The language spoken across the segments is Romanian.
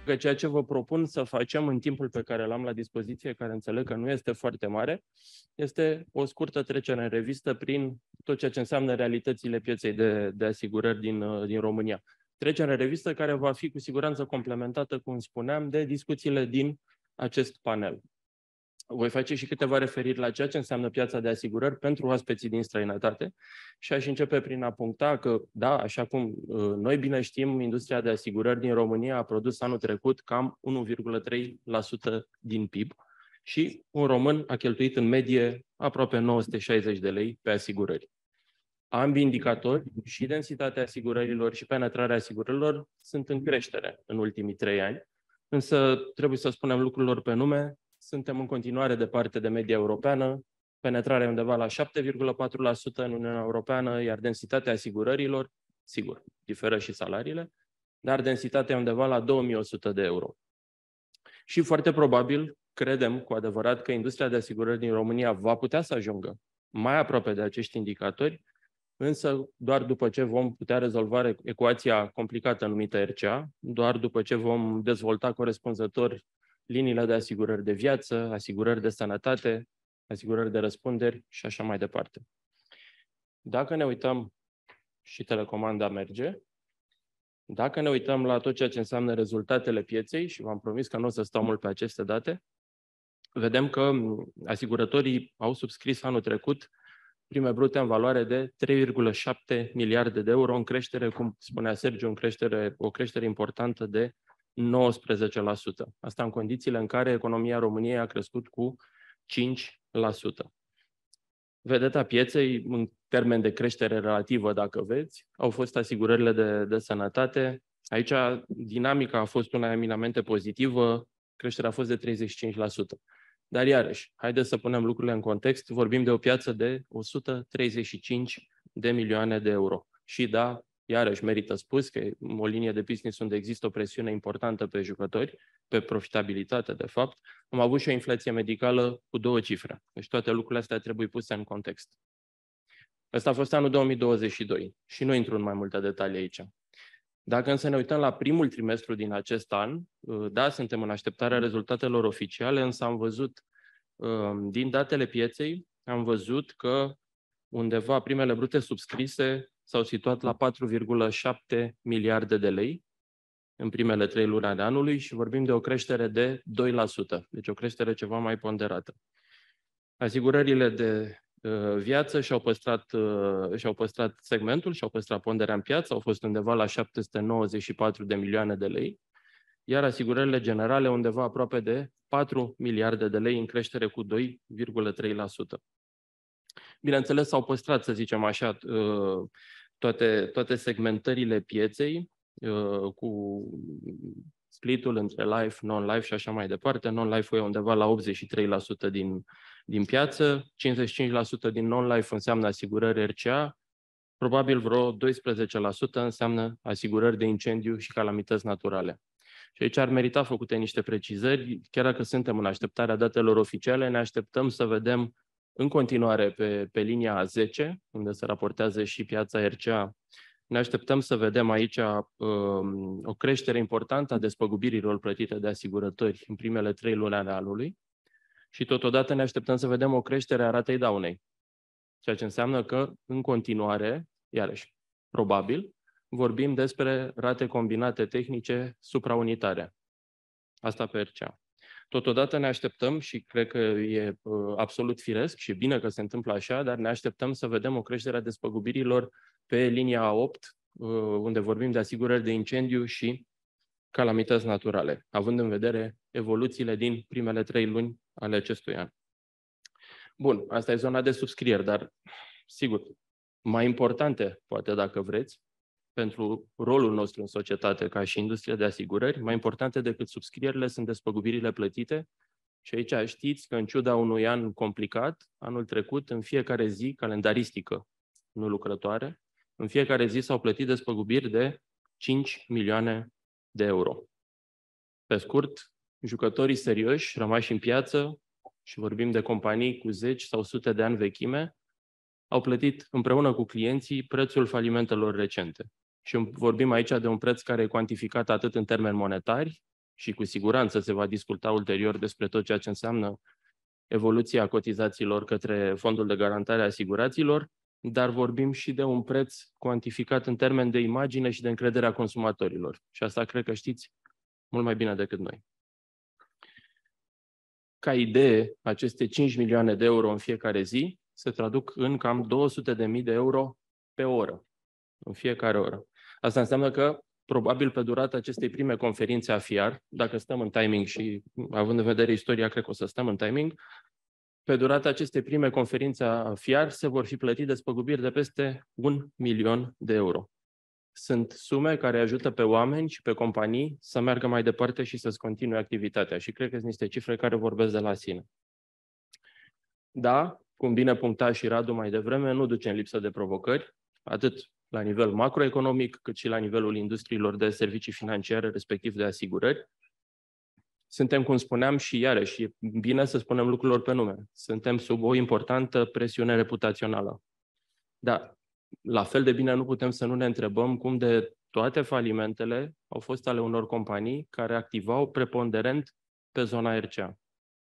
că ceea ce vă propun să facem în timpul pe care l-am la dispoziție, care înțeleg că nu este foarte mare, este o scurtă trecere în revistă prin tot ceea ce înseamnă realitățile pieței de asigurări din România. Trecere în revistă care va fi cu siguranță complementată, cum spuneam, de discuțiile din acest panel. Voi face și câteva referiri la ceea ce înseamnă piața de asigurări pentru oaspeții din străinătate și aș începe prin a puncta că, da, așa cum noi bine știm, industria de asigurări din România a produs anul trecut cam 1,3% din PIB și un român a cheltuit în medie aproape 960 de lei pe asigurări. Ambii indicatori, și densitatea asigurărilor și penetrarea asigurărilor, sunt în creștere în ultimii 3 ani, însă trebuie să spunem lucrurilor pe nume. Suntem în continuare departe de media europeană, penetrarea undeva la 7,4% în Uniunea Europeană, iar densitatea asigurărilor, sigur, diferă și salariile, dar densitatea undeva la 2100 de euro. Și foarte probabil, credem cu adevărat că industria de asigurări din România va putea să ajungă mai aproape de acești indicatori, însă doar după ce vom putea rezolva ecuația complicată numită RCA, doar după ce vom dezvolta corespunzător liniile de asigurări de viață, asigurări de sănătate, asigurări de răspunderi și așa mai departe. Dacă ne uităm, și telecomanda merge, dacă ne uităm la tot ceea ce înseamnă rezultatele pieței, și v-am promis că nu o să stau mult pe aceste date, vedem că asigurătorii au subscris anul trecut prime brute în valoare de 3,7 miliarde de euro, în creștere, cum spunea Sergiu, o creștere importantă de 19%. Asta în condițiile în care economia României a crescut cu 5%. Vedeta pieței, în termen de creștere relativă, dacă veți, au fost asigurările de sănătate. Aici dinamica a fost una eminamente pozitivă, creșterea a fost de 35%. Dar iarăși, haideți să punem lucrurile în context, vorbim de o piață de 135 de milioane de euro. Și da, iarăși merită spus că e o linie de business unde există o presiune importantă pe jucători, pe profitabilitate, de fapt. Am avut și o inflație medicală cu 2 cifre. Deci toate lucrurile astea trebuie puse în context. Ăsta a fost anul 2022 și nu intru în mai multe detalii aici. Dacă însă ne uităm la primul trimestru din acest an, da, suntem în așteptarea rezultatelor oficiale, însă am văzut, din datele pieței, am văzut că undeva primele brute subscrise s-au situat la 4,7 miliarde de lei în primele 3 luni ale anului și vorbim de o creștere de 2%, deci o creștere ceva mai ponderată. Asigurările de viață și-au păstrat segmentul, și-au păstrat ponderea în piață, au fost undeva la 794 de milioane de lei, iar asigurările generale undeva aproape de 4 miliarde de lei în creștere cu 2,3%. Bineînțeles, s-au păstrat, să zicem așa, toate segmentările pieței, cu splitul între life, non-life și așa mai departe. Non-life e undeva la 83% din piață, 55% din non-life înseamnă asigurări RCA, probabil vreo 12% înseamnă asigurări de incendiu și calamități naturale. Și aici ar merita făcute niște precizări, chiar dacă suntem în așteptarea datelor oficiale, ne așteptăm să vedem în continuare pe linia 10, unde se raportează și piața RCA, ne așteptăm să vedem aici o creștere importantă a despăgubirilor plătite de asigurători în primele 3 luni ale anului și totodată ne așteptăm să vedem o creștere a ratei daunei, ceea ce înseamnă că în continuare, iarăși, probabil, vorbim despre rate combinate tehnice supraunitare. Asta pe RCA. Totodată ne așteptăm, și cred că e absolut firesc și bine că se întâmplă așa, dar ne așteptăm să vedem o creștere a despăgubirilor pe linia 8, unde vorbim de asigurări de incendiu și calamități naturale, având în vedere evoluțiile din primele 3 luni ale acestui an. Bun, asta e zona de subscrieri, dar, sigur, mai importante, poate dacă vreți, pentru rolul nostru în societate, ca și industria de asigurări, mai importante decât subscrierile sunt despăgubirile plătite. Și aici știți că, în ciuda unui an complicat, anul trecut, în fiecare zi calendaristică, nu lucrătoare, în fiecare zi s-au plătit despăgubiri de 5 milioane de euro. Pe scurt, jucătorii serioși, rămași în piață, și vorbim de companii cu 10 sau sute de ani vechime, au plătit împreună cu clienții prețul falimentelor recente. Și vorbim aici de un preț care e cuantificat atât în termeni monetari, și cu siguranță se va discuta ulterior despre tot ceea ce înseamnă evoluția cotizațiilor către Fondul de Garantare a Asiguraților, dar vorbim și de un preț cuantificat în termen de imagine și de încrederea consumatorilor. Și asta cred că știți mult mai bine decât noi. Ca idee, aceste 5 milioane de euro în fiecare zi se traduc în cam 200.000 de euro pe oră, în fiecare oră. Asta înseamnă că, probabil pe durata acestei prime conferințe a FIAR, dacă stăm în timing și având în vedere istoria, cred că o să stăm în timing, pe durata acestei prime conferințe a FIAR se vor fi plătit despăgubiri de peste 1 milion de euro. Sunt sume care ajută pe oameni și pe companii să meargă mai departe și să-ți continue activitatea. Și cred că sunt niște cifre care vorbesc de la sine. Da, cum bine puncta și Radu mai devreme, nu duce în lipsă de provocări, atât la nivel macroeconomic, cât și la nivelul industriilor de servicii financiare, respectiv de asigurări. Suntem, cum spuneam, și iarăși, e bine să spunem lucrurilor pe nume, suntem sub o importantă presiune reputațională. Da, la fel de bine nu putem să nu ne întrebăm cum de toate falimentele au fost ale unor companii care activau preponderent pe zona RCA.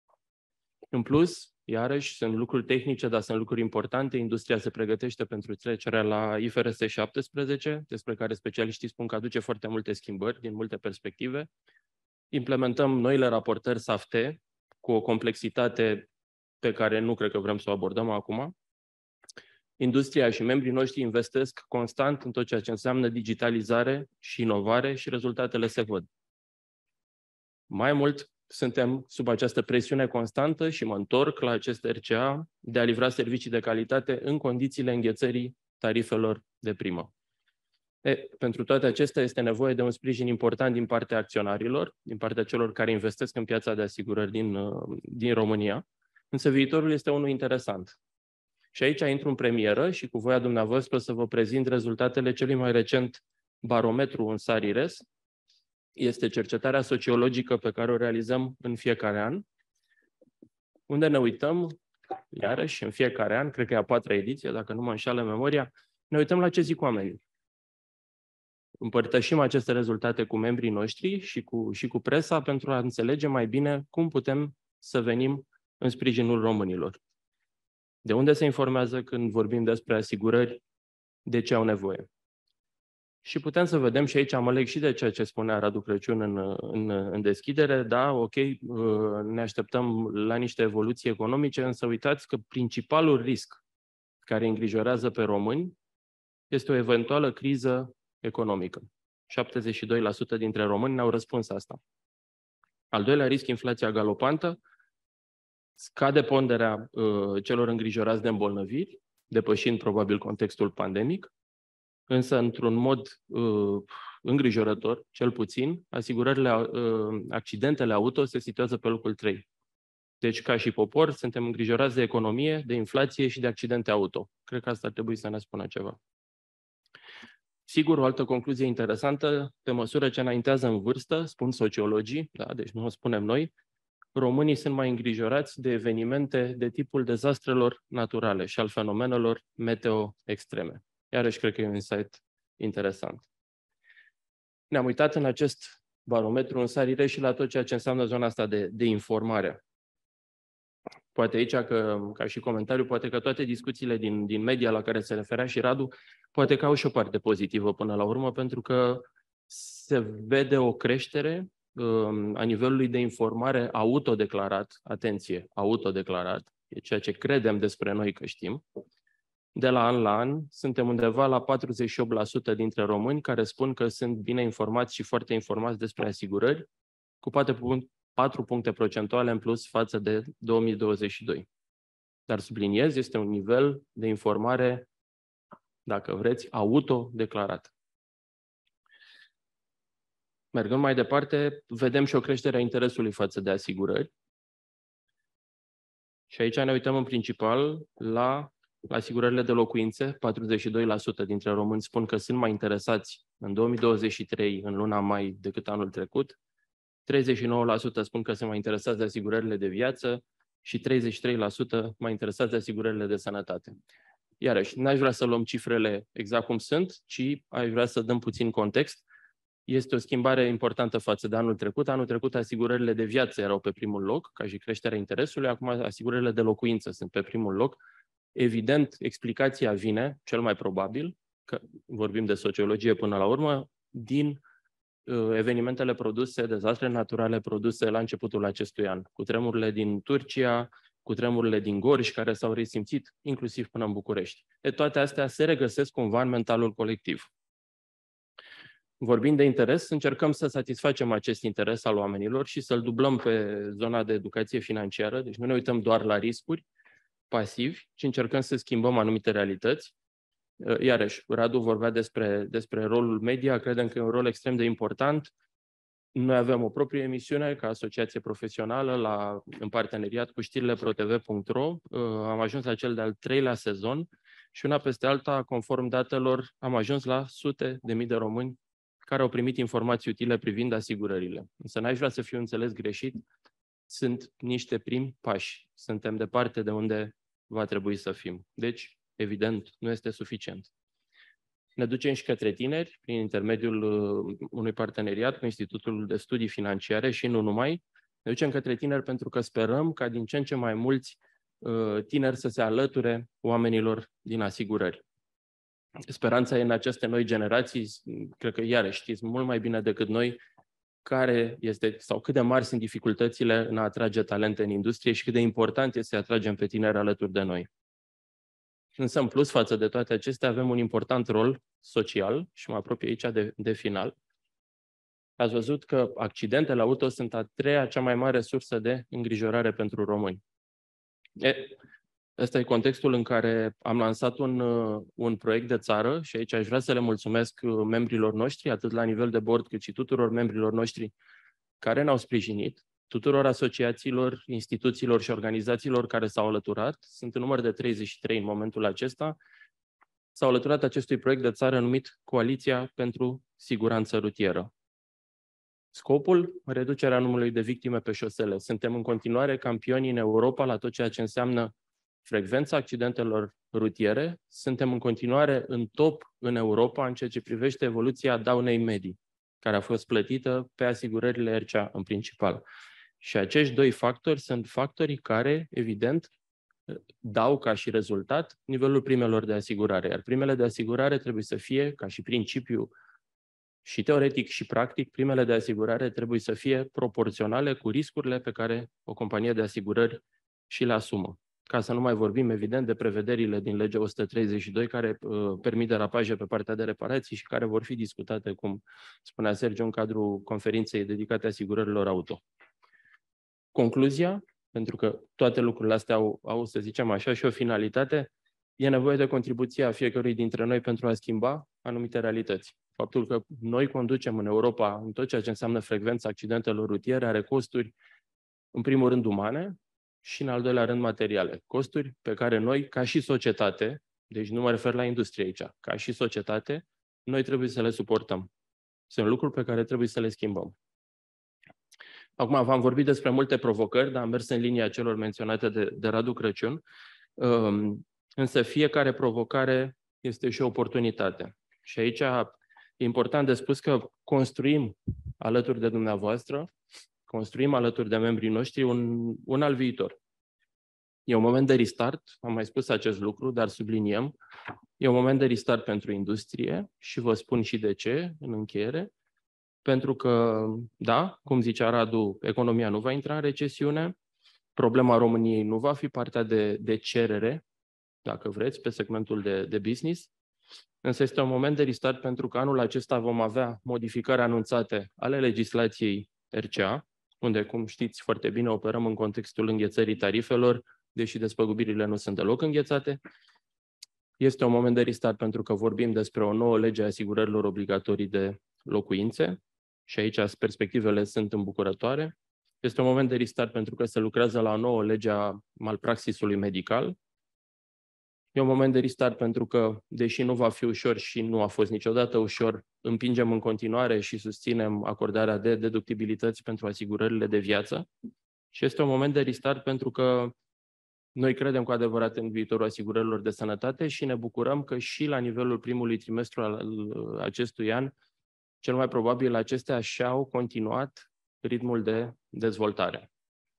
În plus, iarăși, sunt lucruri tehnice, dar sunt lucruri importante. Industria se pregătește pentru trecerea la IFRS 17, despre care specialiștii spun că aduce foarte multe schimbări din multe perspective. Implementăm noile raportări SAFT cu o complexitate pe care nu cred că vrem să o abordăm acum. Industria și membrii noștri investesc constant în tot ceea ce înseamnă digitalizare și inovare și rezultatele se văd. Mai mult, suntem sub această presiune constantă și mă întorc la acest RCA de a livra servicii de calitate în condițiile înghețării tarifelor de primă. Pentru toate acestea este nevoie de un sprijin important din partea acționarilor, din partea celor care investesc în piața de asigurări din România, însă viitorul este unul interesant. Și aici intru în premieră și cu voia dumneavoastră să vă prezint rezultatele celui mai recent barometru în Sarires. Este cercetarea sociologică pe care o realizăm în fiecare an, unde ne uităm, iarăși, în fiecare an, cred că e a 4-a ediție, dacă nu mă înșală memoria, ne uităm la ce zic oamenii. Împărtășim aceste rezultate cu membrii noștri și cu presa pentru a înțelege mai bine cum putem să venim în sprijinul românilor. De unde se informează când vorbim despre asigurări, de ce au nevoie. Și putem să vedem, și aici mă leg și de ceea ce spunea Radu Crăciun în deschidere, da, ok, ne așteptăm la niște evoluții economice, însă uitați că principalul risc care îngrijorează pe români este o eventuală criză economică. 72% dintre români ne-au răspuns asta. Al doilea risc, inflația galopantă, scade ponderea celor îngrijorați de îmbolnăviri, depășind probabil contextul pandemic, însă într-un mod îngrijorător, cel puțin, accidentele auto se situează pe locul 3. Deci, ca și popor, suntem îngrijorați de economie, de inflație și de accidente auto. Cred că asta ar trebui să ne spună ceva. Sigur, o altă concluzie interesantă, pe măsură ce înaintează în vârstă, spun sociologii, da, deci nu o spunem noi, românii sunt mai îngrijorați de evenimente de tipul dezastrelor naturale și al fenomenelor meteo extreme. Iarăși cred că e un insight interesant. Ne-am uitat în acest barometru în Sarire și la tot ceea ce înseamnă zona asta de informare. Poate aici, ca și comentariu, poate că toate discuțiile din media la care se referea și Radu, poate că au și o parte pozitivă până la urmă, pentru că se vede o creștere a nivelului de informare autodeclarat, atenție, autodeclarat, e ceea ce credem despre noi că știm. De la an, suntem undeva la 48% dintre români care spun că sunt bine informați și foarte informați despre asigurări, cu 4 puncte procentuale în plus față de 2022. Dar subliniez, este un nivel de informare, dacă vreți, autodeclarat. Mergând mai departe, vedem și o creștere a interesului față de asigurări. Și aici ne uităm în principal la asigurările de locuințe. 42% dintre români spun că sunt mai interesați în 2023, în luna mai, decât anul trecut. 39% spun că sunt mai interesați de asigurările de viață și 33% mai interesați de asigurările de sănătate. Iarăși, n-aș vrea să luăm cifrele exact cum sunt, ci aș vrea să dăm puțin context. Este o schimbare importantă față de anul trecut. Anul trecut asigurările de viață erau pe primul loc, ca și creșterea interesului. Acum asigurările de locuință sunt pe primul loc. Evident, explicația vine, cel mai probabil, că vorbim de sociologie până la urmă, din evenimentele produse, dezastre naturale produse la începutul acestui an, cu tremurile din Turcia, cu tremurile din Gorj, care s-au resimțit inclusiv până în București. Toate astea se regăsesc cumva în mentalul colectiv. Vorbind de interes, încercăm să satisfacem acest interes al oamenilor și să-l dublăm pe zona de educație financiară. Deci nu ne uităm doar la riscuri pasivi, ci încercăm să schimbăm anumite realități. Iarăși, Radu vorbea despre rolul media, credem că e un rol extrem de important. Noi avem o proprie emisiune ca asociație profesională în parteneriat cu știrile protv.ro. Am ajuns la cel de-al 3-lea sezon și una peste alta, conform datelor, am ajuns la sute de mii de români care au primit informații utile privind asigurările. Însă n-aș vrea să fiu înțeles greșit, sunt niște primi pași. Suntem departe de unde va trebui să fim. Deci, evident, nu este suficient. Ne ducem și către tineri, prin intermediul unui parteneriat cu Institutul de Studii Financiare și nu numai. Ne ducem către tineri pentru că sperăm ca din ce în ce mai mulți tineri să se alăture oamenilor din asigurări. Speranța e în aceste noi generații, cred că iarăși știți mult mai bine decât noi, care este sau cât de mari sunt dificultățile în a atrage talente în industrie și cât de important este să atragem pe tineri alături de noi. Însă, în plus, față de toate acestea, avem un important rol social și mă apropie aici de final. Ați văzut că accidentele auto sunt a treia cea mai mare sursă de îngrijorare pentru români. Ăsta e contextul în care am lansat un proiect de țară și aici aș vrea să le mulțumesc membrilor noștri, atât la nivel de board, cât și tuturor membrilor noștri care ne-au sprijinit, tuturor asociațiilor, instituțiilor și organizațiilor care s-au alăturat. Sunt în număr de 33 în momentul acesta. S-au alăturat acestui proiect de țară numit Coaliția pentru Siguranță Rutieră. Scopul? Reducerea numărului de victime pe șosele. Suntem în continuare campioni în Europa la tot ceea ce înseamnă frecvența accidentelor rutiere. Suntem în continuare în top în Europa în ceea ce privește evoluția daunei medii, care a fost plătită pe asigurările RCA în principal. Și acești doi factori sunt factorii care, evident, dau ca și rezultat nivelul primelor de asigurare. Iar primele de asigurare trebuie să fie, ca și principiu și teoretic și practic, primele de asigurare trebuie să fie proporționale cu riscurile pe care o companie de asigurări și le asumă. Ca să nu mai vorbim, evident, de prevederile din legea 132 care permit derapaje pe partea de reparații și care vor fi discutate, cum spunea Sergiu, în cadrul conferinței dedicate asigurărilor auto. Concluzia, pentru că toate lucrurile astea au, să zicem așa, și o finalitate, e nevoie de contribuția fiecărui dintre noi pentru a schimba anumite realități. Faptul că noi conducem în Europa în tot ceea ce înseamnă frecvența accidentelor rutiere are costuri, în primul rând, umane și, în al doilea rând, materiale. Costuri pe care noi, ca și societate, deci nu mă refer la industrie aici, ca și societate, noi trebuie să le suportăm. Sunt lucruri pe care trebuie să le schimbăm. Acum v-am vorbit despre multe provocări, dar am mers în linia celor menționate de Radu Crăciun. Însă fiecare provocare este și o oportunitate. Și aici e important de spus că construim alături de dumneavoastră, construim alături de membrii noștri un alt viitor. E un moment de restart, am mai spus acest lucru, dar subliniem. E un moment de restart pentru industrie și vă spun și de ce în încheiere. Pentru că, da, cum zicea Radu, economia nu va intra în recesiune, problema României nu va fi partea de cerere, dacă vreți, pe segmentul de business, însă este un moment de restart pentru că anul acesta vom avea modificări anunțate ale legislației RCA, unde, cum știți foarte bine, operăm în contextul înghețării tarifelor, deși despăgubirile nu sunt deloc înghețate. Este un moment de restart pentru că vorbim despre o nouă lege a asigurărilor obligatorii de locuințe și aici perspectivele sunt îmbucurătoare. Este un moment de restart pentru că se lucrează la o nouă lege a malpraxisului medical. E un moment de restart pentru că, deși nu va fi ușor și nu a fost niciodată ușor, împingem în continuare și susținem acordarea de deductibilități pentru asigurările de viață. Și este un moment de restart pentru că noi credem cu adevărat în viitorul asigurărilor de sănătate și ne bucurăm că și la nivelul primului trimestru al acestui an cel mai probabil acestea și-au continuat ritmul de dezvoltare.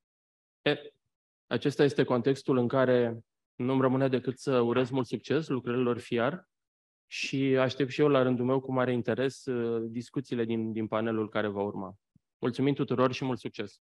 Acesta este contextul în care nu-mi rămâne decât să urez mult succes lucrărilor FIAR și aștept și eu la rândul meu cu mare interes discuțiile din panelul care va urma. Mulțumim tuturor și mult succes!